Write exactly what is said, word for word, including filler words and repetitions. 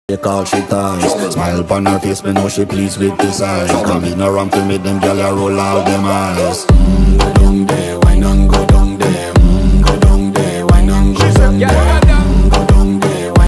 Take all she ties. Smile upon her face, me know she pleased with this eye. Come in around to meet them, girl, I roll out them eyes.